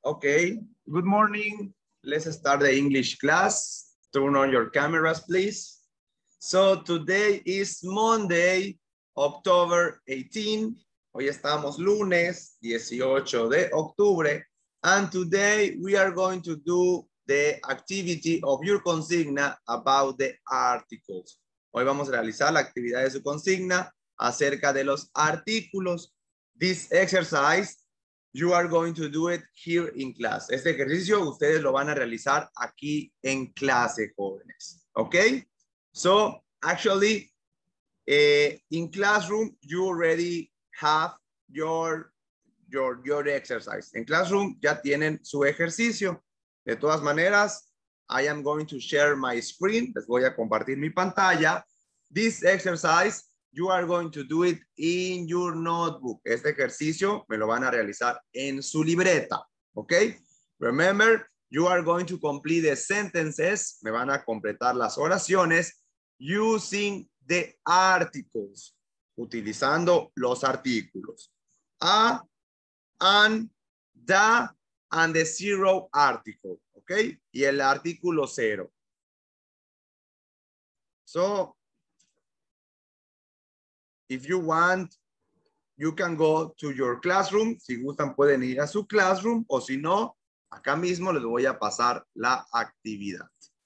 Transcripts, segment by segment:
Okay, good morning. Let's start the English class. Turn on your cameras, please. So today is Monday, October 18. Hoy estamos lunes 18 de octubre. And today we are going to do the activity of your consigna about the articles. Hoy vamos a realizar la actividad de su consigna acerca de los artículos. This exercise, you are going to do it here in class. Este ejercicio ustedes lo van a realizar aquí en clase, jóvenes. ¿Ok? So, actually, in classroom, you already have your exercise. En classroom ya tienen su ejercicio. De todas maneras, I am going to share my screen. Les voy a compartir mi pantalla. This exercise, you are going to do it in your notebook. Este ejercicio me lo van a realizar en su libreta. ¿Ok? Remember, you are going to complete the sentences. Me van a completar las oraciones using the articles. Utilizando los artículos. A, an, the, and the zero article. ¿Ok? Y el artículo 0. So, if you want, you can go to your classroom. Si gustan, pueden ir a su classroom. O si no, acá mismo les voy a pasar la actividad.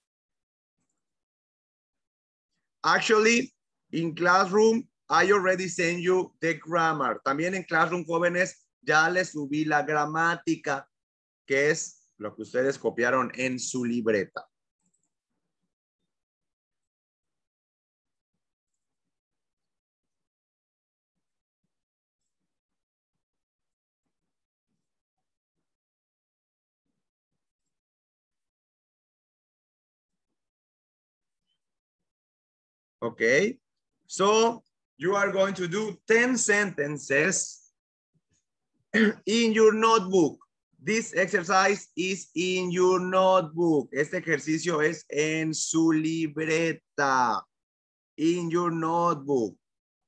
Actually, in classroom, I already sent you the grammar. También en classroom, jóvenes, ya les subí la gramática, que es lo que ustedes copiaron en su libreta. Okay, so you are going to do 10 sentences in your notebook. This exercise is in your notebook. Este ejercicio es en su libreta. In your notebook.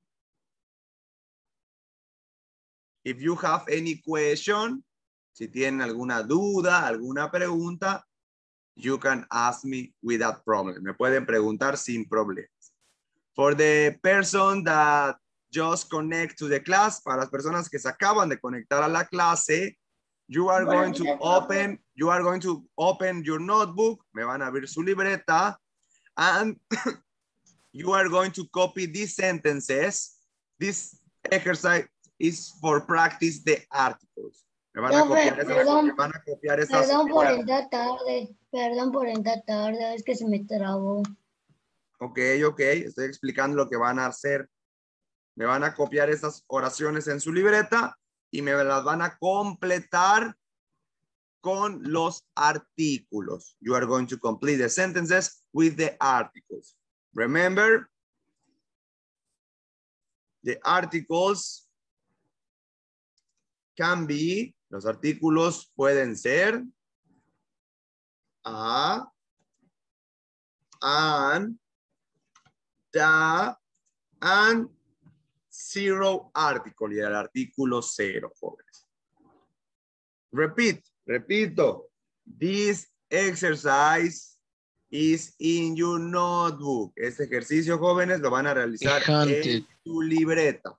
If you have any question, si tienen alguna duda, alguna pregunta, you can ask me without problem. Me pueden preguntar sin problemas. For the person that just connect to the class, para las personas que se acaban de conectar a la clase, you are going to open your notebook, me van a abrir su libreta, and you are going to copy these sentences. This exercise is for practice the articles. Me van a copiar esas, Perdón por entrar tarde, es que se me trabó. Ok, estoy explicando lo que van a hacer. Me van a copiar esas oraciones en su libreta y me las van a completar con los artículos. You are going to complete the sentences with the articles. Remember, the articles can be, los artículos pueden ser a, an, the, and zero article, y el artículo 0, jóvenes. Repito, this exercise is in your notebook. Este ejercicio, jóvenes, lo van a realizar en tu libreta.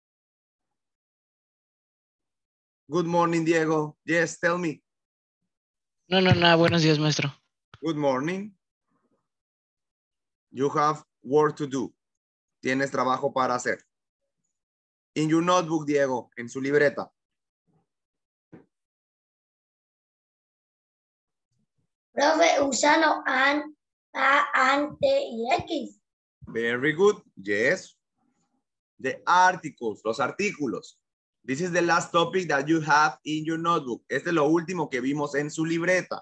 Good morning, Diego. Yes, tell me. No, buenos días, maestro. Good morning. You have work to do. Tienes trabajo para hacer. In your notebook, Diego, en su libreta. Profe, usando an, a, ante y x. Very good. Yes. The articles, los artículos. This is the last topic that you have in your notebook. Este es lo último que vimos en su libreta.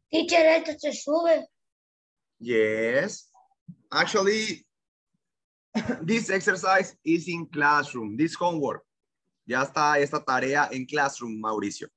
Teacher, esto se sube. Yes. Actually, this exercise is in classroom. This homework. Ya está esta tarea en classroom, Mauricio.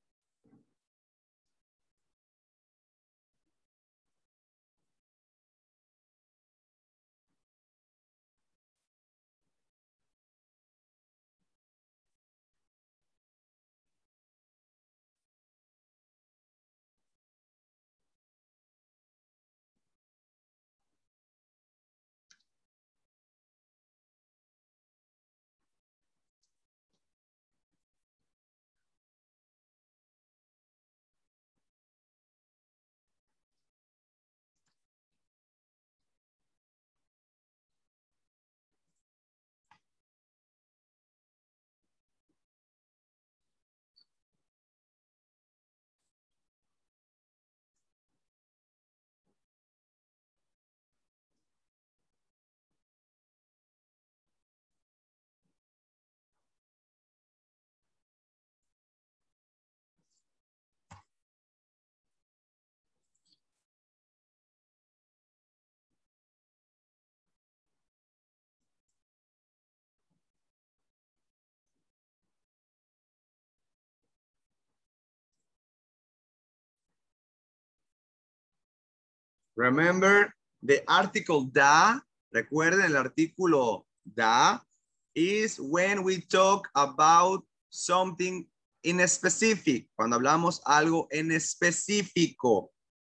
Remember the article da, recuerden el artículo da, is when we talk about something in specific, cuando hablamos algo en específico.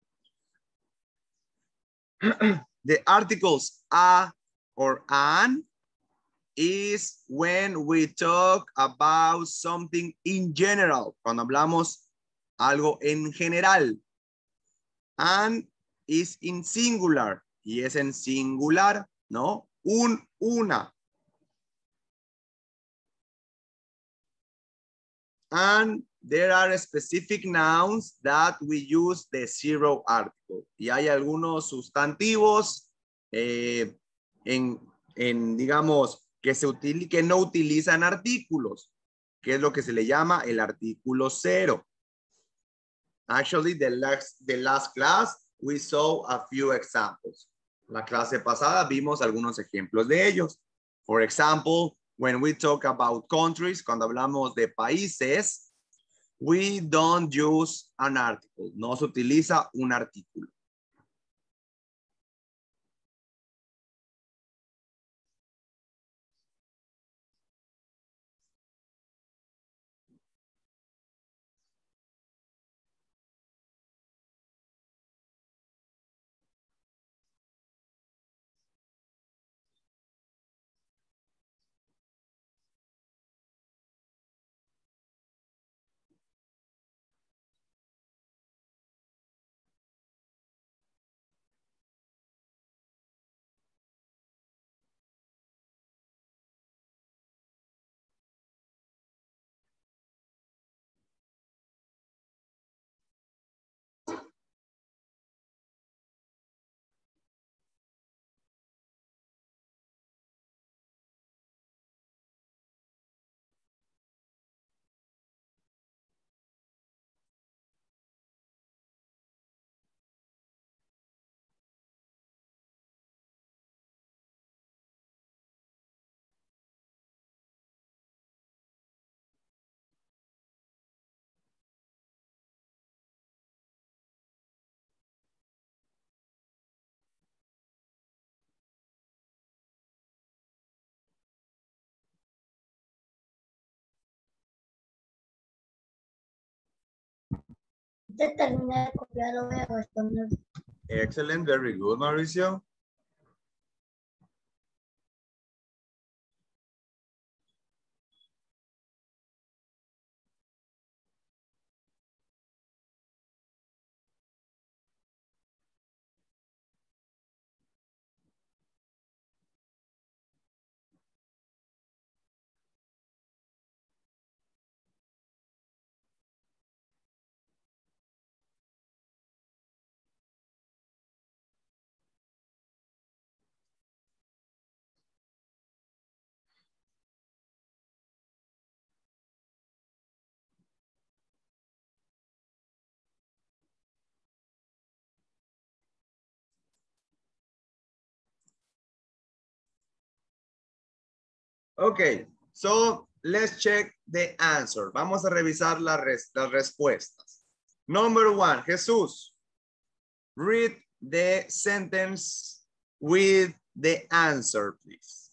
The articles a or an is when we talk about something in general, cuando hablamos algo en general. And is in singular, y es en singular, ¿no? Una. And there are specific nouns that we use the zero article. Y hay algunos sustantivos digamos, que no utilizan artículos, que es lo que se le llama el artículo cero. Actually, the last class, we saw a few examples. La clase pasada vimos algunos ejemplos de ellos. For example, when we talk about countries, cuando hablamos de países, we don't use an article. No se utiliza un artículo. Ya terminé de copiar, lo voy a responder. Excellent, very good, Mauricio. Okay, so let's check the answer. Vamos a revisar las respuestas. Number 1, Jesús. Read the sentence with the answer, please.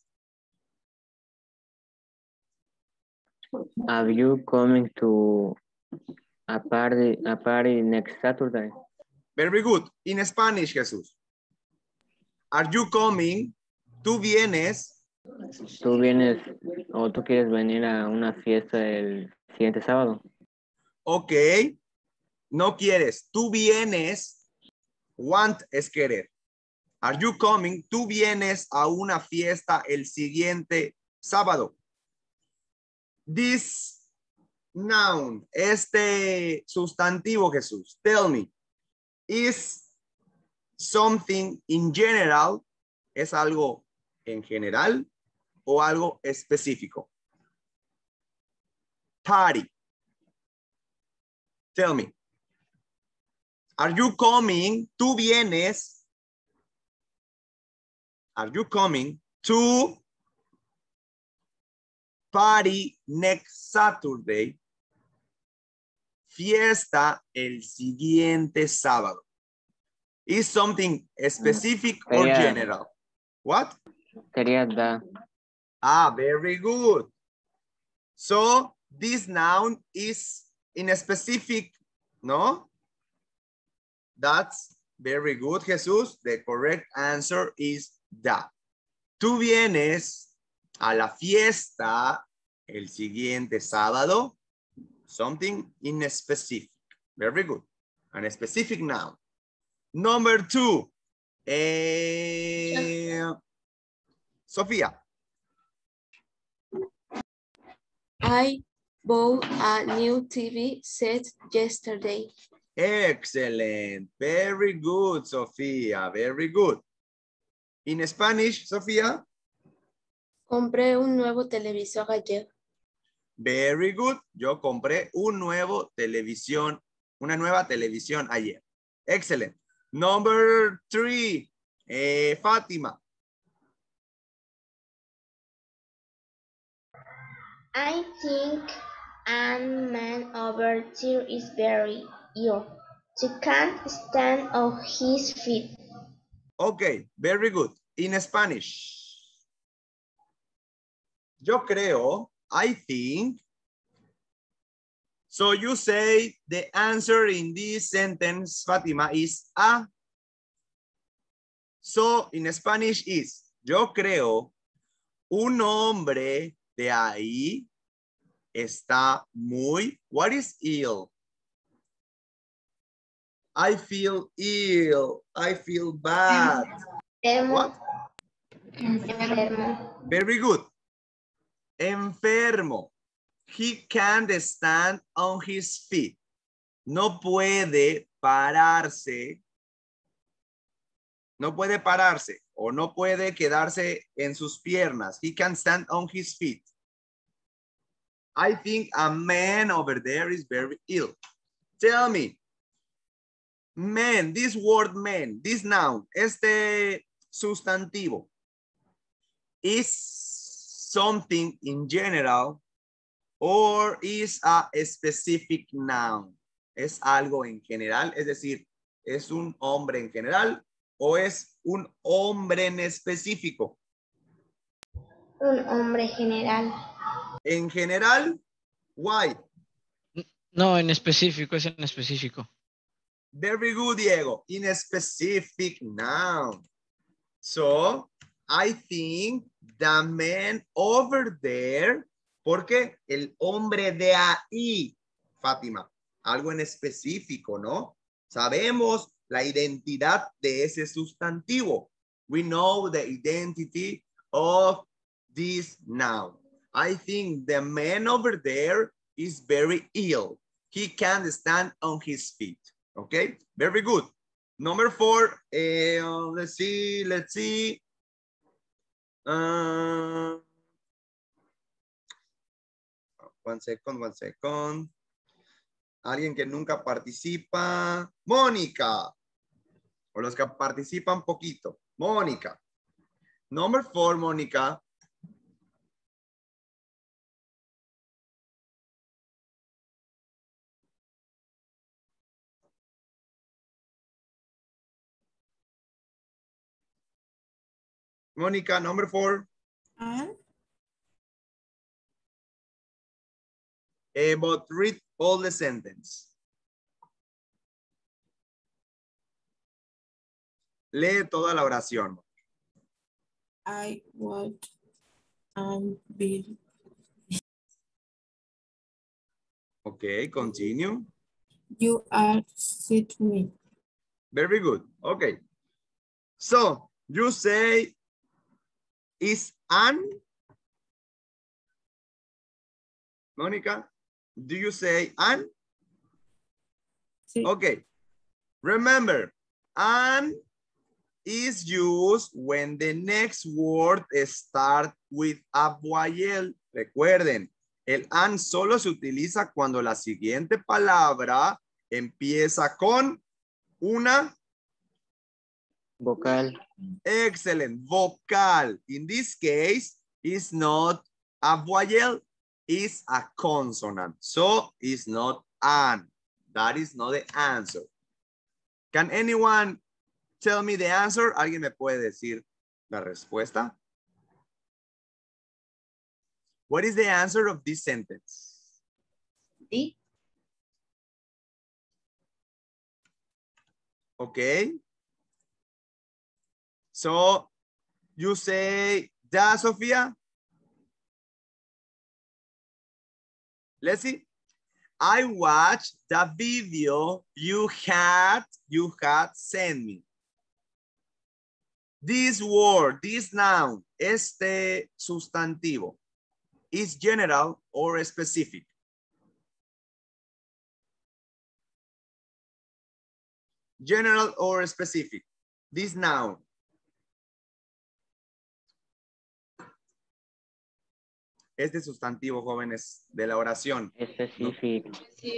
Are you coming to a party next Saturday? Very good. In Spanish, Jesús. Are you coming? ¿Tú vienes? ¿Tú vienes o tú quieres venir a una fiesta el siguiente sábado? Ok. No quieres. Tú vienes. Want es querer. Are you coming? Tú vienes a una fiesta el siguiente sábado. This noun, este sustantivo, Jesús, tell me, is something in general, es algo en general o algo específico? Party. Tell me. Are you coming? Tú vienes. Are you coming to party next Saturday? Fiesta el siguiente sábado. Is something specific or general? What? Sería da. Ah, very good. So this noun is in a specific, no? That's very good, Jesús. The correct answer is that. Tú vienes a la fiesta el siguiente sábado. Something in a specific. Very good. An specific noun. Number 2. Sofía. I bought a new TV set yesterday. Excellent. Very good, Sofía. Very good. In Spanish, Sofía. Compré un nuevo televisor ayer. Very good. Yo compré una nueva televisión ayer. Excellent. Number 3. Fátima. I think a man over there is very ill. He can't stand on his feet. Okay, very good. In Spanish. Yo creo, I think. So you say the answer in this sentence, Fátima, is a. So in Spanish is, yo creo, un hombre de ahí está muy, what is ill? I feel ill. I feel bad. Enfermo. What? Enfermo. Very good. Enfermo. He can't stand on his feet. No puede pararse. No puede pararse o no puede quedarse en sus piernas. He can't stand on his feet. I think a man over there is very ill. Tell me. Man, this word man, this noun, este sustantivo, is something in general or is a specific noun? ¿Es algo en general? Es decir, ¿es un hombre en general o es un hombre en específico? Un hombre general. En general, why? No, en específico, es en específico. Very good, Diego. In a specific noun. So, I think the man over there, porque el hombre de ahí, Fátima, algo en específico, ¿no? Sabemos la identidad de ese sustantivo. We know the identity of this noun. I think the man over there is very ill. He can't stand on his feet. Okay, very good. Number 4, let's see. One second. Alguien que nunca participa. Mónica. O los que participan poquito. Mónica. Number 4, Mónica. Mónica, number 4. But read all the sentence. Lee toda la oración. I would be. Okay, continue. You are sit me. Very good. Okay. So you say is an. Monica, do you say an? Sí. Okay. Remember, an is used when the next word starts with a voyelle. Recuerden, el an solo se utiliza cuando la siguiente palabra empieza con una Vocal. excellent vocal. In this case, it's not a voyelle, it's a consonant. So it's not an. That is not the answer. Can anyone tell me the answer? ¿Alguien me puede decir la respuesta? What is the answer of this sentence? D. Okay. So you say that, Sophia? Let's see. I watched the video you had sent me. This word, this noun, este sustantivo, is general or specific? General or specific? This noun. Este sustantivo, jóvenes, de la oración. Específico.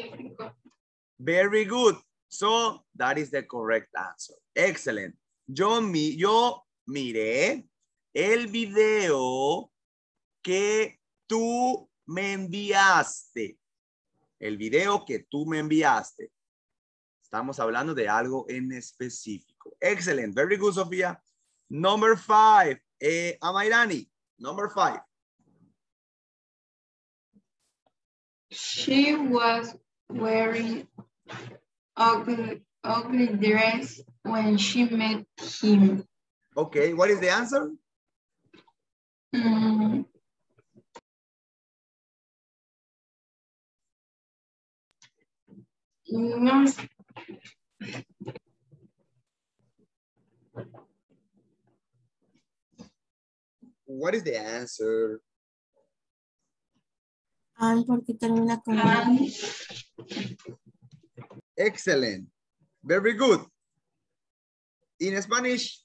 Very good. So that is the correct answer. Excellent. Yo miré el video que tú me enviaste. El video que tú me enviaste. Estamos hablando de algo en específico. Excellent. Very good, Sofía. Number 5. Amairani. Number 5. She was wearing ugly dress when she met him. Okay, what is the answer? No. What is the answer? An porque termina con an. Excellent. Very good. In Spanish.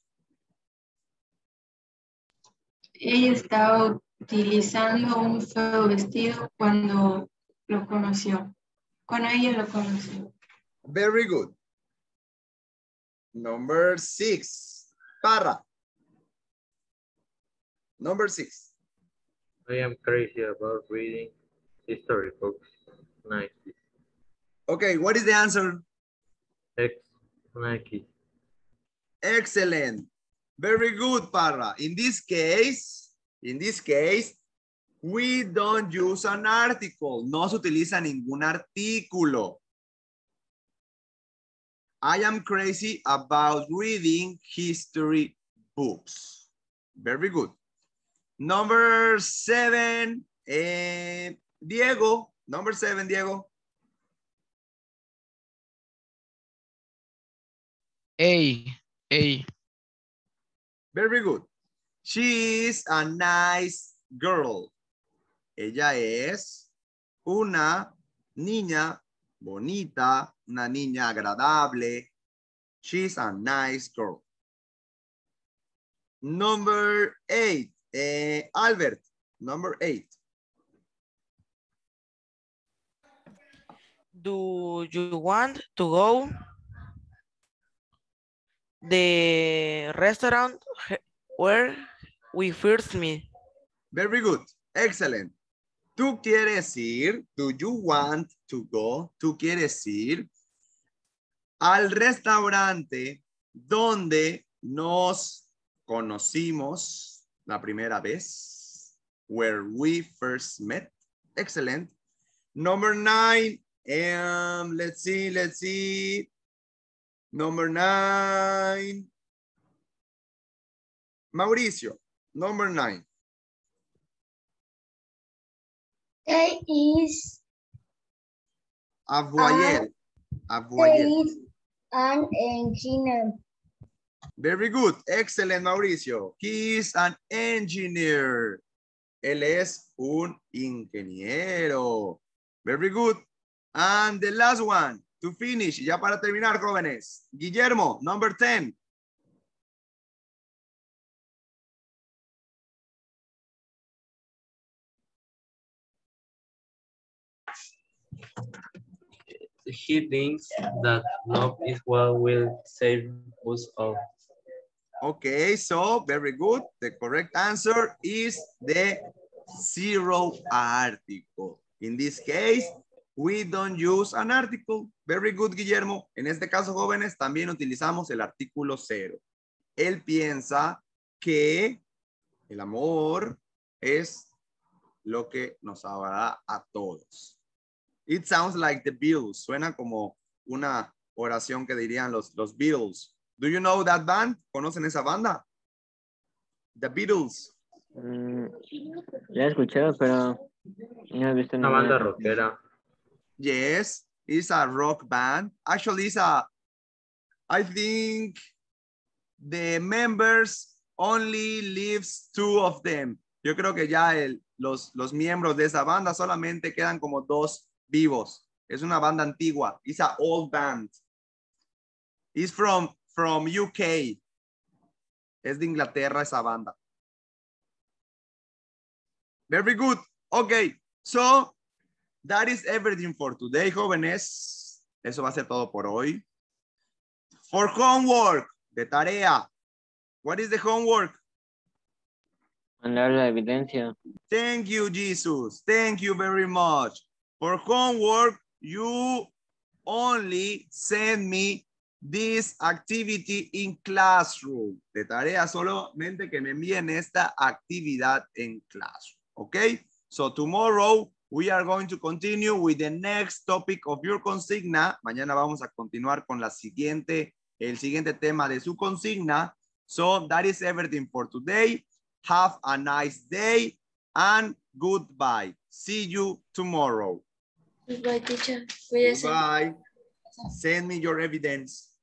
Ella estaba utilizando un feo vestido cuando lo conoció. Cuando ella lo conoció. Very good. Number 6. Parra. Number 6. I am crazy about reading history books. Nice. Okay, what is the answer? X, Nike. Excellent. Very good, Parra. In this case, we don't use an article. No se utiliza ningún artículo. I am crazy about reading history books. Very good. Number 7, Diego. Number 7, Diego. A. Very good. She is a nice girl. Ella es una niña bonita, una niña agradable. She's a nice girl. Number 8. Albert, number 8. Do you want to go the restaurant where we first meet? Very good. Excellent. Tú quieres ir, do you want to go? Tú quieres ir al restaurante donde nos conocimos la primera vez. Where we first met. Excellent. Number 9. Let's see. Number 9. Mauricio, number 9. They is Avoyer. an engineer. Very good. Excellent, Mauricio. He is an engineer. Él es un ingeniero. Very good. And the last one, to finish, ya para terminar, jóvenes. Guillermo, number 10. He thinks that love is what will save us all. Okay, so very good. The correct answer is the zero article. In this case, we don't use an article. Very good, Guillermo. En este caso, jóvenes, también utilizamos el artículo cero. Él piensa que el amor es lo que nos salvará a todos. It sounds like the Beatles. Suena como una oración que dirían los Beatles. Do you know that band? ¿Conocen esa banda? The Beatles. La he escuchado, pero no he visto Una banda rockera. Yes, it's a rock band. Actually, I think the members only lives 2 of them. Yo creo que ya los miembros de esa banda solamente quedan como 2 vivos. Es una banda antigua. It's an old band. It's from UK. Es de Inglaterra esa banda. Very good. Okay, so that is everything for today, jóvenes. Eso va a ser todo por hoy. For homework, de tarea. What is the homework? Mandar la evidencia. Thank you, Jesus. Thank you very much. For homework, you only send me this activity in classroom. De tarea solamente que me envíen esta actividad en classroom. Okay? So tomorrow we are going to continue with the next topic of your consigna. Mañana vamos a continuar con el siguiente tema de su consigna. So that is everything for today. Have a nice day and goodbye. See you tomorrow. Goodbye, teacher. Cuídese. Bye. Send me your evidence.